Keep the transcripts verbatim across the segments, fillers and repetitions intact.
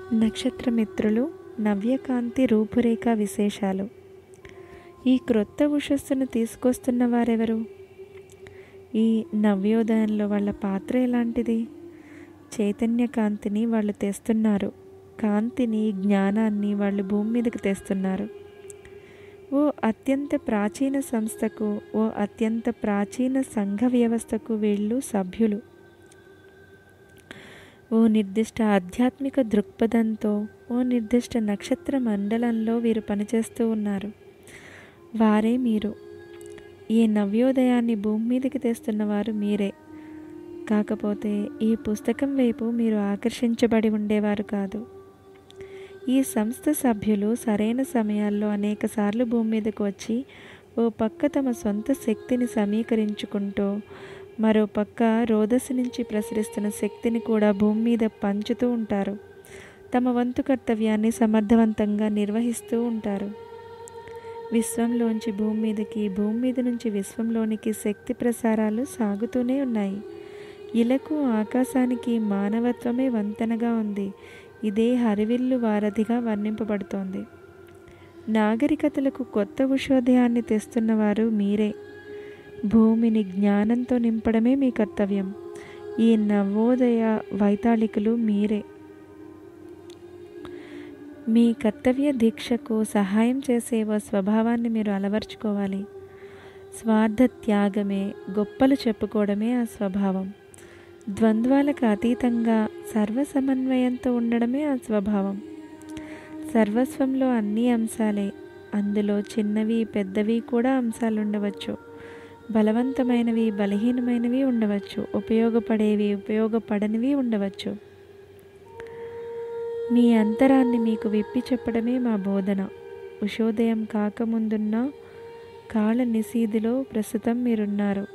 నక్షత్రమిత్రులు నవ్యకాంతి రూపురేఖ విశేషాలు. ఈ క్రొత్త ఉషస్సును తీసుకొస్తున్న వారెవరు? ఈ నవ్యోదయంలో వాళ్ళ పాత్ర ఎలాంటిది? చైతన్య కాంతిని వాళ్ళు తెస్తున్నారు. కాంతిని, జ్ఞానాన్ని వాళ్ళు భూమి మీదకి తెస్తున్నారు. ఓ అత్యంత ప్రాచీన సంస్థకు, ఓ అత్యంత ప్రాచీన సంఘ వ్యవస్థకు వీళ్ళు సభ్యులు. ఓ నిర్దిష్ట ఆధ్యాత్మిక దృక్పథంతో, ఓ నిర్దిష్ట నక్షత్ర మండలంలో వీరు పనిచేస్తూ ఉన్నారు. వారే మీరు. ఈ నవ్యోదయాన్ని భూమి మీదకి తెస్తున్నవారు మీరే. కాకపోతే ఈ పుస్తకం వైపు మీరు ఆకర్షించబడి ఉండేవారు కాదు. ఈ సంస్థ సభ్యులు సరైన సమయాల్లో అనేకసార్లు భూమి మీదకు వచ్చి ఓ పక్క తమ సొంత శక్తిని సమీకరించుకుంటూ, మరో పక్క రోదసి నుంచి ప్రసరిస్తున్న శక్తిని కూడా భూమి మీద పంచుతూ ఉంటారు. తమ వంతు కర్తవ్యాన్ని సమర్థవంతంగా నిర్వహిస్తూ ఉంటారు. విశ్వంలోంచి భూమి మీదకి, భూమి మీద నుంచి విశ్వంలోనికి శక్తి ప్రసారాలు సాగుతూనే ఉన్నాయి. ఇలకు ఆకాశానికి మానవత్వమే వంతెనగా ఉంది. ఇదే హరివిల్లు వారధిగా వర్ణింపబడుతోంది. నాగరికతలకు కొత్త ఉషోదయాన్ని తెస్తున్నవారు మీరే. భూమిని జ్ఞానంతో నింపడమే మీ కర్తవ్యం. ఈ నవోదయ వైతాళికులు మీరే. మీ కర్తవ్య దీక్షకు సహాయం చేసే ఓ స్వభావాన్ని మీరు అలవర్చుకోవాలి. స్వార్థ త్యాగమే, గొప్పలు చెప్పుకోవడమే ఆ స్వభావం. ద్వంద్వాలకు అతీతంగా సర్వ సమన్వయంతో ఉండడమే ఆ స్వభావం. సర్వస్వంలో అన్ని అంశాలే. అందులో చిన్నవి, పెద్దవి కూడా అంశాలు ఉండవచ్చు. బలవంతమైనవి, బలహీనమైనవి ఉండవచ్చు. ఉపయోగపడేవి, ఉపయోగపడనివి ఉండవచ్చు. మీ అంతరాన్ని మీకు విప్పి చెప్పడమే మా బోధన. ఉషోదయం కాకముందున్న కాల నిశీధిలో ప్రస్తుతం మీరున్నారు.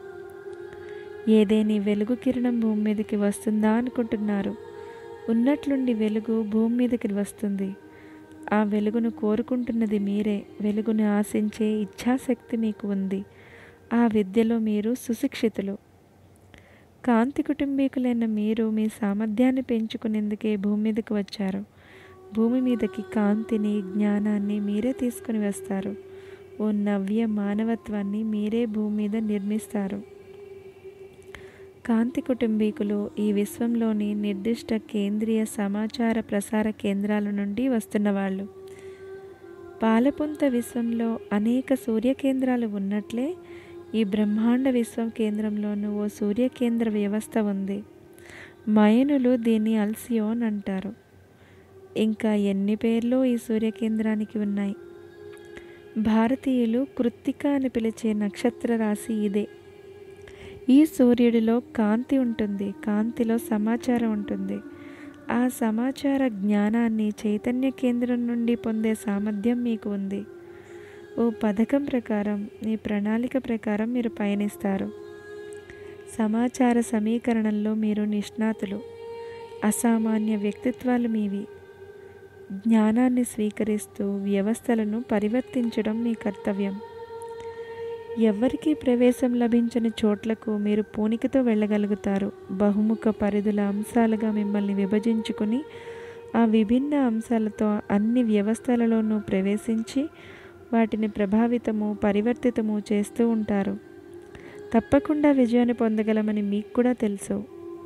ఏదేని వెలుగు కిరణం భూమి మీదకి వస్తుందా అనుకుంటున్నారు. ఉన్నట్లుండి వెలుగు భూమి మీదకి వస్తుంది. ఆ వెలుగును కోరుకుంటున్నది మీరే. వెలుగును ఆశించే ఇచ్ఛాశక్తి మీకు ఉంది. ఆ విద్యలో మీరు సుశిక్షితులు. కాంతి కుటుంబీకులైన మీరు మీ సామర్థ్యాన్ని పెంచుకునేందుకే భూమి మీదకి వచ్చారు. భూమి మీదకి కాంతిని, జ్ఞానాన్ని మీరే తీసుకుని వస్తారు. ఓ నవ్య మానవత్వాన్ని మీరే భూమి మీద నిర్మిస్తారు. కాంతి కుటుంబీకులు ఈ విశ్వంలోని నిర్దిష్ట కేంద్రీయ సమాచార ప్రసార కేంద్రాల నుండి వస్తున్నవాళ్ళు. పాలపుంత విశ్వంలో అనేక సూర్యకేంద్రాలు ఉన్నట్లే ఈ బ్రహ్మాండ విశ్వం కేంద్రంలోనూ ఓ సూర్యకేంద్ర వ్యవస్థ ఉంది. మయనులు దీన్ని అల్సియోన్ అంటారు. ఇంకా ఎన్ని పేర్లు ఈ సూర్యకేంద్రానికి ఉన్నాయి. భారతీయులు కృత్తిక అని పిలిచే నక్షత్ర రాశి ఇదే. ఈ సూర్యుడిలో కాంతి ఉంటుంది. కాంతిలో సమాచారం ఉంటుంది. ఆ సమాచార జ్ఞానాన్ని చైతన్య కేంద్రం నుండి పొందే సామర్థ్యం మీకు ఉంది. ఓ పథకం ప్రకారం, మీ ప్రణాళిక ప్రకారం మీరు పయనిస్తారు. సమాచార సమీకరణంలో మీరు నిష్ణాతులు. అసామాన్య వ్యక్తిత్వాలు మీవి. జ్ఞానాన్ని స్వీకరిస్తూ వ్యవస్థలను పరివర్తించడం మీ కర్తవ్యం. ఎవ్వరికీ ప్రవేశం లభించని చోట్లకు మీరు పూనికతో వెళ్ళగలుగుతారు. బహుముఖ పరిధుల అంశాలుగా మిమ్మల్ని విభజించుకుని ఆ విభిన్న అంశాలతో అన్ని వ్యవస్థలలోనూ ప్రవేశించి వాటిని ప్రభావితము, పరివర్తితము చేస్తూ ఉంటారు. తప్పకుండా విజయాన్ని పొందగలమని మీకు కూడా తెలుసు.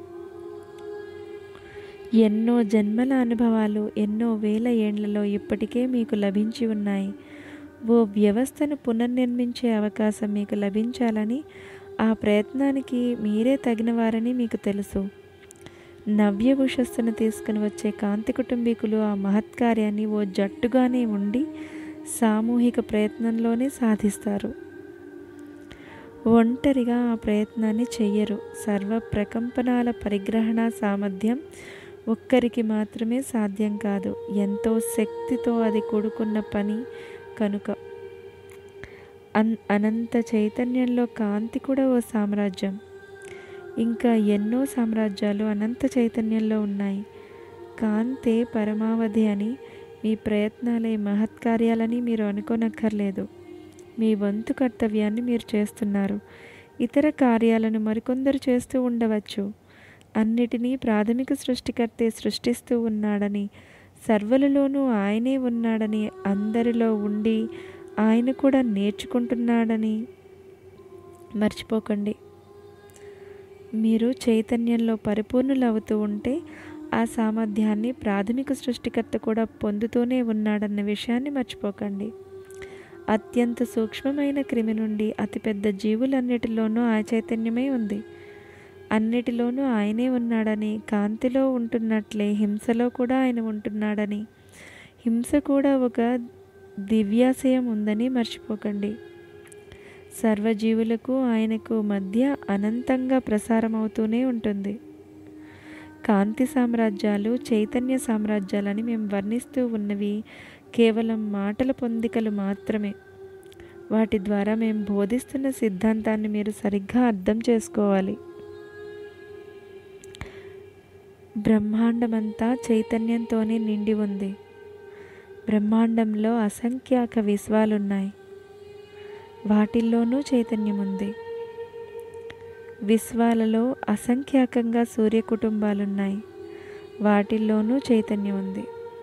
ఎన్నో జన్మల అనుభవాలు ఎన్నో వేల ఏండ్లలో ఇప్పటికే మీకు లభించి ఉన్నాయి. ఓ వ్యవస్థను పునర్నిర్మించే అవకాశం మీకు లభించాలని, ఆ ప్రయత్నానికి మీరే తగినవారని మీకు తెలుసు. నవ్య ఉషస్సును తీసుకుని వచ్చే కాంతి కుటుంబీకులు ఆ మహత్కార్యాన్ని ఓ జట్టుగానే ఉండి సామూహిక ప్రయత్నంలోనే సాధిస్తారు. ఒంటరిగా ఆ ప్రయత్నాన్ని చెయ్యరు. సర్వ ప్రకంపనాల పరిగ్రహణ సామర్థ్యం ఒక్కరికి మాత్రమే సాధ్యం కాదు. ఎంతో శక్తితో అది కూడుకున్న పని కనుక. అన్ అనంత చైతన్యంలో కాంతి కూడా ఓ సామ్రాజ్యం. ఇంకా ఎన్నో సామ్రాజ్యాలు అనంత చైతన్యంలో ఉన్నాయి. కాంతే పరమావధి అని, మీ ప్రయత్నాలే మహత్కార్యాలని మీరు అనుకోనక్కర్లేదు. మీ వంతు కర్తవ్యాన్ని మీరు చేస్తున్నారు. ఇతర కార్యాలను మరికొందరు చేస్తూ ఉండవచ్చు. అన్నిటినీ ప్రాథమిక సృష్టికర్తే సృష్టిస్తూ ఉన్నాడని, సర్వలలోనూ ఆయనే ఉన్నాడని, అందరిలో ఉండి ఆయన కూడా నేర్చుకుంటున్నాడని మర్చిపోకండి. మీరు చైతన్యంలో పరిపూర్ణులవుతూ ఉంటే ఆ సామర్థ్యాన్ని ప్రాథమిక సృష్టికర్త కూడా పొందుతూనే ఉన్నాడన్న విషయాన్ని మర్చిపోకండి. అత్యంత సూక్ష్మమైన క్రిమి నుండి అతిపెద్ద జీవులన్నిటిలోనూ ఆ చైతన్యమే ఉంది. అన్నిటిలోనూ ఆయనే ఉన్నాడని, కాంతిలో ఉంటున్నట్లే హింసలో కూడా ఆయన ఉంటున్నాడని, హింస కూడా ఒక దివ్యాశయం ఉందని మర్చిపోకండి. సర్వజీవులకు ఆయనకు మధ్య అనంతంగా ప్రసారం అవుతూనే ఉంటుంది. కాంతి సామ్రాజ్యాలు, చైతన్య సామ్రాజ్యాలని మేము వర్ణిస్తూ ఉన్నవి కేవలం మాటల పొందికలు మాత్రమే. వాటి ద్వారా మేము బోధిస్తున్న సిద్ధాంతాన్ని మీరు సరిగ్గా అర్థం చేసుకోవాలి. బ్రహ్మాండమంతా చైతన్యంతోనే నిండి ఉంది. బ్రహ్మాండంలో అసంఖ్యాక విశ్వాలున్నాయి. వాటిల్లోనూ చైతన్యం ఉంది. విశ్వాలలో అసంఖ్యాకంగా సూర్య కుటుంబాలున్నాయి. వాటిల్లోనూ చైతన్యం ఉంది.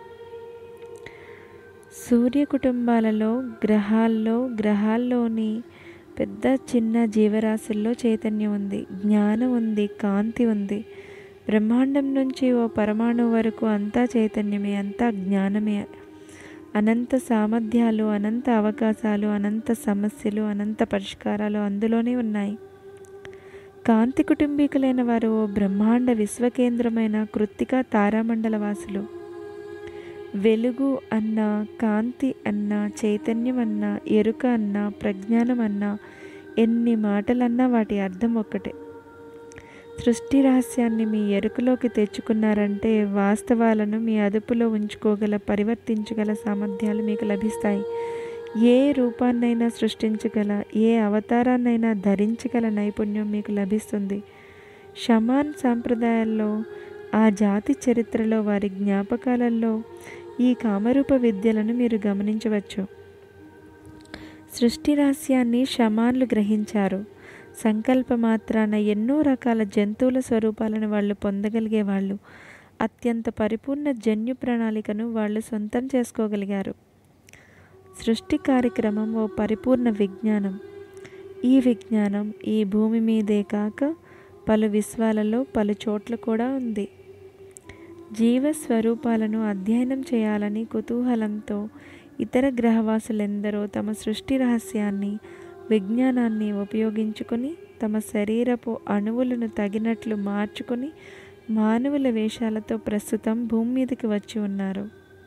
సూర్య కుటుంబాలలో, గ్రహాల్లో, గ్రహాల్లోని పెద్ద చిన్న జీవరాశుల్లో చైతన్యం ఉంది. జ్ఞానం ఉంది, కాంతి ఉంది. బ్రహ్మాండం నుంచి ఓ పరమాణు వరకు అంతా చైతన్యమే, అంతా జ్ఞానమే. అనంత సామర్థ్యాలు, అనంత అవకాశాలు, అనంత సమస్యలు, అనంత పరిష్కారాలు అందులోనే ఉన్నాయి. కాంతి కుటుంబీకులైన వారు ఓ బ్రహ్మాండ విశ్వకేంద్రమైన కృత్తికా తారామండల వాసులు. వెలుగు అన్నా, కాంతి అన్నా, చైతన్యం అన్నా, ఎరుక అన్నా, ప్రజ్ఞానం అన్నా, ఎన్ని మాటలన్నా వాటి అర్థం ఒక్కటే. సృష్టి రహస్యాన్ని మీ ఎరుకలోకి తెచ్చుకున్నారంటే వాస్తవాలను మీ అదుపులో ఉంచుకోగల, పరివర్తించగల సామర్థ్యాలు మీకు లభిస్తాయి. ఏ రూపాన్నైనా సృష్టించగల, ఏ అవతారాన్నైనా ధరించగల నైపుణ్యం మీకు లభిస్తుంది. షమాన్ సాంప్రదాయాల్లో, ఆ జాతి చరిత్రలో, వారి జ్ఞాపకాలలో ఈ కామరూప విద్యలను మీరు గమనించవచ్చు. సృష్టి రహస్యాన్ని షమాన్లు గ్రహించారు. సంకల్ప మాత్రాన ఎన్నో రకాల జంతువుల స్వరూపాలను వాళ్ళు పొందగలిగేవాళ్ళు. అత్యంత పరిపూర్ణ జన్యు ప్రణాళికను వాళ్ళు సొంతం చేసుకోగలిగారు. సృష్టి కార్యక్రమం ఓ పరిపూర్ణ విజ్ఞానం. ఈ విజ్ఞానం ఈ భూమి మీదే కాక పలు విశ్వాలలో, పలు చోట్ల కూడా ఉంది. జీవస్వరూపాలను అధ్యయనం చేయాలని కుతూహలంతో ఇతర గ్రహవాసులెందరో తమ సృష్టి రహస్యాన్ని, విజ్ఞానాన్ని ఉపయోగించుకొని తమ శరీరపు అణువులను తగినట్లు మార్చుకొని మానవుల వేషాలతో ప్రస్తుతం భూమి మీదకి వచ్చి ఉన్నారు.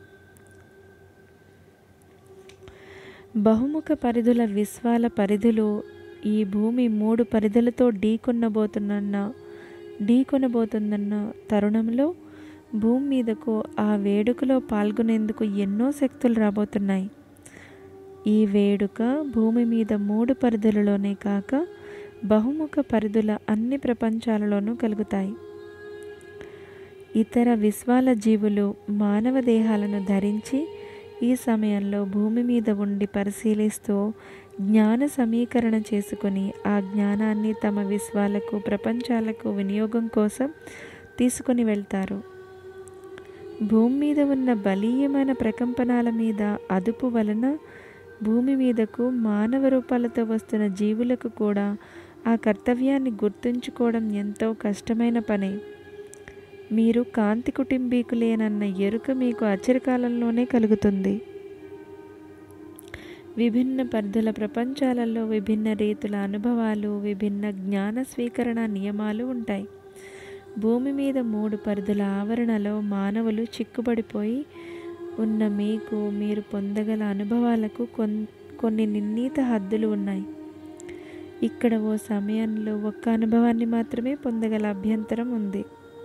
బహుముఖ పరిధుల విశ్వాల పరిధులు ఈ భూమి మూడు పరిధులతో ఢీకొనబోతున్న ఢీకొనబోతుందన్న తరుణంలో భూమి మీదకు ఆ వేడుకలో పాల్గొనేందుకు ఎన్నో శక్తులు రాబోతున్నాయి. ఈ వేడుక భూమి మీద మూడు పరిధులలోనే కాక బహుముఖ పరిధుల అన్ని ప్రపంచాలలోనూ కలుగుతాయి. ఇతర విశ్వాల జీవులు మానవ దేహాలను ధరించి ఈ సమయంలో భూమి మీద ఉండి పరిశీలిస్తూ జ్ఞాన సమీకరణ చేసుకొని ఆ జ్ఞానాన్ని తమ విశ్వాలకు, ప్రపంచాలకు వినియోగం కోసం తీసుకొని వెళ్తారు. భూమి మీద ఉన్న బలీయమైన ప్రకంపనాల మీద అదుపు వలన భూమి మీదకు మానవ రూపాలతో వస్తున్న జీవులకు కూడా ఆ కర్తవ్యాన్ని గుర్తుంచుకోవడం ఎంతో కష్టమైన పనే. మీరు కాంతి కుటుంబీకులేనన్న ఎరుక మీకు అచిరకాలంలోనే కలుగుతుంది. విభిన్న పరిధుల ప్రపంచాలలో విభిన్న రీతుల అనుభవాలు, విభిన్న జ్ఞాన స్వీకరణ నియమాలు ఉంటాయి. భూమి మీద మూడు పరిధుల ఆవరణలో మానవులు చిక్కుబడిపోయి ఉన్న మీకు మీరు పొందగల అనుభవాలకు కొన్ కొన్ని నిర్ణీత హద్దులు ఉన్నాయి. ఇక్కడ ఓ సమయంలో ఒక్క అనుభవాన్ని మాత్రమే పొందగల అభ్యంతరం ఉంది.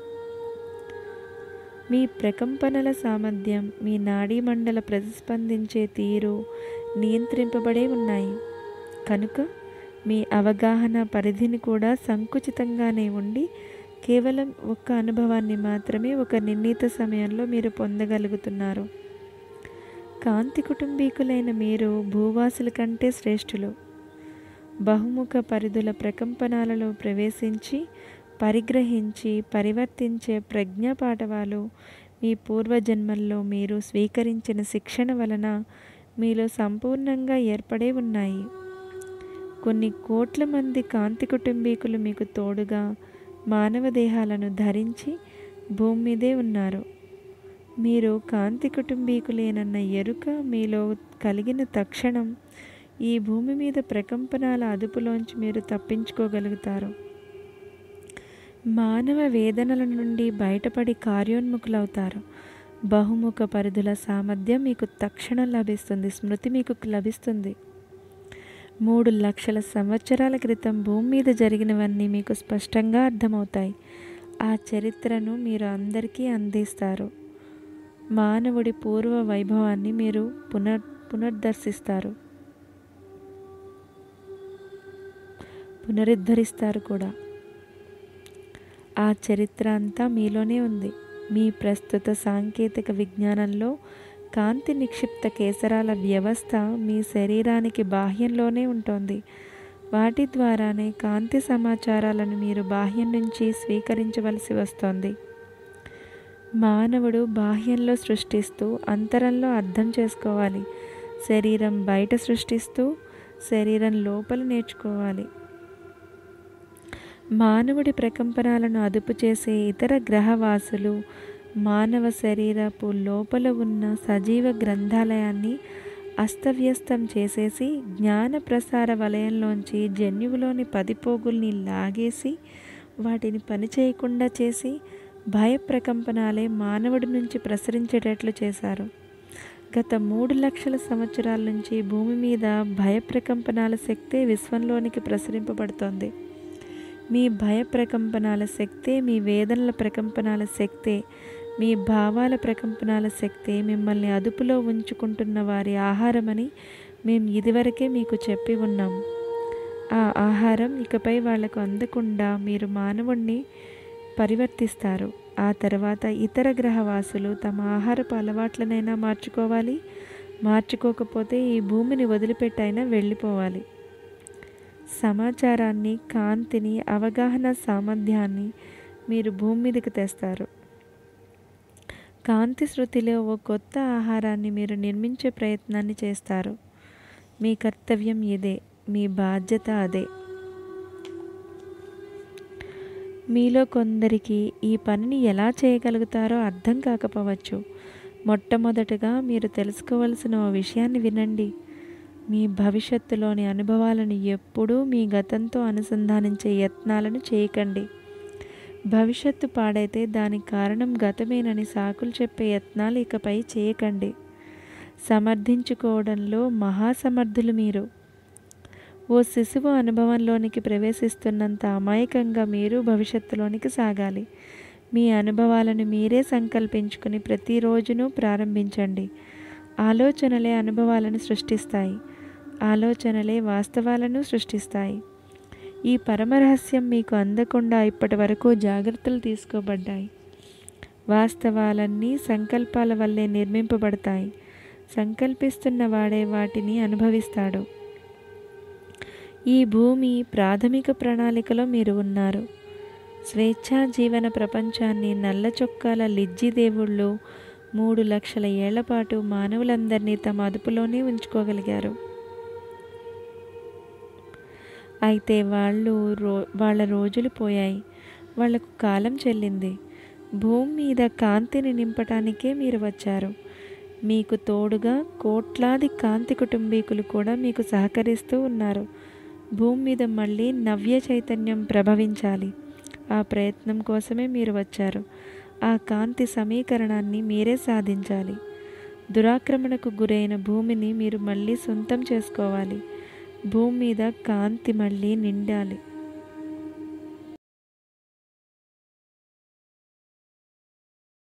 మీ ప్రకంపనల సామర్థ్యం, మీ నాడీ మండల ప్రతిస్పందించే తీరు నియంత్రింపబడే ఉన్నాయి. కనుక మీ అవగాహన పరిధిని కూడా సంకుచితంగానే ఉండి కేవలం ఒక్క అనుభవాన్ని మాత్రమే ఒక నిర్ణీత సమయంలో మీరు పొందగలుగుతున్నారు. కాంతి కుటుంబీకులైన మీరు భూవాసుల కంటే శ్రేష్ఠులు. బహుముఖ పరిధుల ప్రకంపనాలలో ప్రవేశించి పరిగ్రహించి పరివర్తించే ప్రజ్ఞా పాఠవాలు మీ పూర్వజన్మల్లో మీరు స్వీకరించిన శిక్షణ వలన మీలో సంపూర్ణంగా ఏర్పడే ఉన్నాయి. కొన్ని కోట్ల మంది కాంతి కుటుంబీకులు మీకు తోడుగా మానవ దేహాలను ధరించి భూమి మీదే ఉన్నారు. మీరు కాంతి కుటుంబీకులేనన్న ఎరుక మీలో కలిగిన తక్షణం ఈ భూమి మీద ప్రకంపనాల అదుపులోంచి మీరు తప్పించుకోగలుగుతారు. మానవ వేదనల నుండి బయటపడి కార్యోన్ముఖులవుతారు. బహుముఖ పరిధుల సామర్థ్యం మీకు తక్షణం లభిస్తుంది. స్మృతి మీకు లభిస్తుంది. మూడు లక్షల సంవత్సరాల క్రితం భూమి మీద జరిగినవన్నీ మీకు స్పష్టంగా అర్థమవుతాయి. ఆ చరిత్రను మీరు అందరికీ అందిస్తారు. మానవుడి పూర్వ వైభవాన్ని మీరు పునర్ పునర్దర్శిస్తారు పునరుద్ధరిస్తారు కూడా. ఆ చరిత్ర అంతా మీలోనే ఉంది. మీ ప్రస్తుత సాంకేతిక విజ్ఞానంలో కాంతి నిక్షిప్త కేసరాల వ్యవస్థ మీ శరీరానికి బాహ్యంలోనే ఉంటుంది. వాటి ద్వారానే కాంతి సమాచారాలను మీరు బాహ్యం నుంచి స్వీకరించవలసి వస్తుంది. మానవుడు బాహ్యంలో సృష్టిస్తూ అంతరంలో అర్థం చేసుకోవాలి. శరీరం బయట సృష్టిస్తూ శరీరం లోపల నేర్చుకోవాలి. మానవుడి ప్రకంపనాలను అదుపు చేసే ఇతర గ్రహవాసులు మానవ శరీరపు లోపల ఉన్న సజీవ గ్రంథాలయాన్ని అస్తవ్యస్తం చేసేసి జ్ఞాన ప్రసార వలయంలోంచి జన్యువులోని పదిపోగుల్ని లాగేసి వాటిని పనిచేయకుండా చేసి భయ ప్రకంపనాలే మానవుడి నుంచి ప్రసరించేటట్లు చేశారు. గత మూడు లక్షల సంవత్సరాల నుంచి భూమి మీద భయ ప్రకంపనాల శక్తే విశ్వంలోనికి ప్రసరింపబడుతోంది. మీ భయ ప్రకంపనాల శక్తే, మీ వేదనల ప్రకంపనాల శక్తే, మీ భావాల ప్రకంపనాల శక్తే మిమ్మల్ని అదుపులో ఉంచుకుంటున్న వారి ఆహారమని మేము ఇదివరకే మీకు చెప్పి ఉన్నాం. ఆ ఆహారం ఇకపై వాళ్లకు అందకుండా మీరు మానవుణ్ణి పరివర్తిస్తారు. ఆ తర్వాత ఇతర గ్రహవాసులు తమ ఆహారపు అలవాట్లనైనా మార్చుకోవాలి. మార్చుకోకపోతే ఈ భూమిని వదిలిపెట్టైనా వెళ్ళిపోవాలి. సమాచారాన్ని, కాంతిని, అవగాహన సామర్థ్యాన్ని మీరు భూమి మీదకి తెస్తారు. కాంతి శృతిలో ఓ కొత్త ఆహారాన్ని మీరు నిర్మించే ప్రయత్నాన్ని చేస్తారు. మీ కర్తవ్యం ఇదే, మీ బాధ్యత అదే. మీలో కొందరికి ఈ పనిని ఎలా చేయగలుగుతారో అర్థం కాకపోవచ్చు. మొట్టమొదటగా మీరు తెలుసుకోవలసిన ఓ విషయాన్ని వినండి. మీ భవిష్యత్తులోని అనుభవాలను ఎప్పుడూ మీ గతంతో అనుసంధానించే యత్నాలను చేయకండి. భవిష్యత్తు పాడైతే దానికి కారణం గతమేనని సాకులు చెప్పే యత్నాలు ఇకపై చేయకండి. సమర్థించుకోవడంలో మహాసమర్థులు మీరు. ఓ శిశువు అనుభవంలోనికి ప్రవేశిస్తున్నంత అమాయకంగా మీరు భవిష్యత్తులోనికి సాగాలి. మీ అనుభవాలను మీరే సంకల్పించుకుని ప్రతిరోజునూ ప్రారంభించండి. ఆలోచనలే అనుభవాలను సృష్టిస్తాయి. ఆలోచనలే వాస్తవాలను సృష్టిస్తాయి. ఈ పరమరహస్యం మీకు అందకుండా ఇప్పటి వరకు జాగ్రత్తలు తీసుకోబడ్డాయి. వాస్తవాలన్నీ సంకల్పాల వల్లే నిర్మింపబడతాయి. సంకల్పిస్తున్న వాడే వాటిని అనుభవిస్తాడు. ఈ భూమి ప్రాథమిక ప్రణాళికలో మీరు ఉన్నారు. స్వేచ్ఛా జీవన ప్రపంచాన్ని నల్ల చొక్కాల లిజ్జి దేవుళ్ళు మూడు లక్షల ఏళ్ల పాటు మానవులందరినీ తమ అదుపులోనే ఉంచుకోగలిగారు. అయితే వాళ్ళు రో వాళ్ళ రోజులు పోయాయి. వాళ్లకు కాలం చెల్లింది. భూమి మీద కాంతిని నింపటానికే మీరు వచ్చారు. మీకు తోడుగా కోట్లాది కాంతి కుటుంబీకులు కూడా మీకు సహకరిస్తూ ఉన్నారు. భూమి మీద మళ్ళీ నవ్య చైతన్యం ప్రభవించాలి. ఆ ప్రయత్నం కోసమే మీరు వచ్చారు. ఆ కాంతి సమీకరణాన్ని మీరే సాధించాలి. దురాక్రమణకు గురైన భూమిని మీరు మళ్ళీ సొంతం చేసుకోవాలి. భూమి మీద కాంతి మళ్ళీ నిండాలి.